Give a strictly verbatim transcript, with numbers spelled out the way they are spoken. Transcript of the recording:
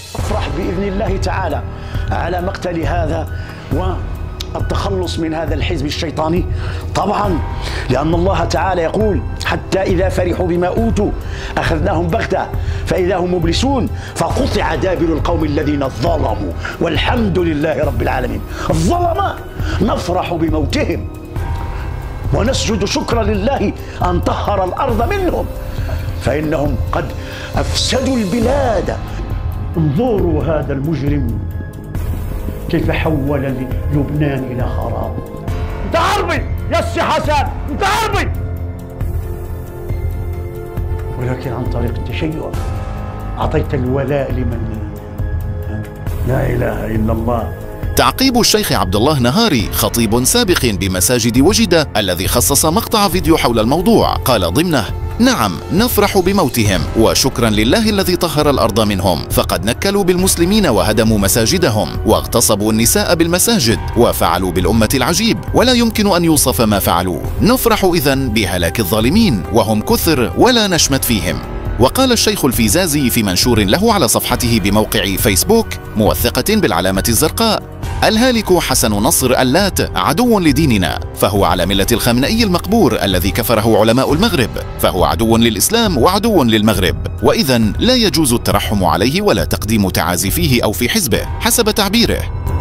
افرح بإذن الله تعالى على مقتل هذا والتخلص من هذا الحزب الشيطاني، طبعا لأن الله تعالى يقول: حتى إذا فرحوا بما أوتوا أخذناهم بغتة فإذا هم مبلسون فقطع دابر القوم الذين ظلموا والحمد لله رب العالمين. الظلمة نفرح بموتهم ونسجد شكرا لله أن طهر الأرض منهم، فإنهم قد أفسدوا البلاد. انظروا هذا المجرم كيف حول لبنان إلى خراب. أنت عربي يا سي حسن، أنت عربي، ولكن عن طريق التشيع أعطيت الولاء لمن لا إله إلا الله. تعقيب الشيخ عبد الله نهاري خطيب سابق بمساجد وجدة الذي خصص مقطع فيديو حول الموضوع، قال ضمنه: نعم نفرح بموتهم وشكرا لله الذي طهر الأرض منهم، فقد نكلوا بالمسلمين وهدموا مساجدهم واغتصبوا النساء بالمساجد وفعلوا بالأمة العجيب، ولا يمكن أن يوصف ما فعلوا. نفرح إذن بهلاك الظالمين وهم كثر ولا نشمت فيهم. وقال الشيخ الفيزازي في منشور له على صفحته بموقع فيسبوك موثقة بالعلامة الزرقاء: الهالك حسن نصر اللات عدو لديننا، فهو على ملة الخامنئي المقبور الذي كفره علماء المغرب، فهو عدو للإسلام وعدو للمغرب، وإذن لا يجوز الترحم عليه ولا تقديم تعازي فيه أو في حزبه حسب تعبيره.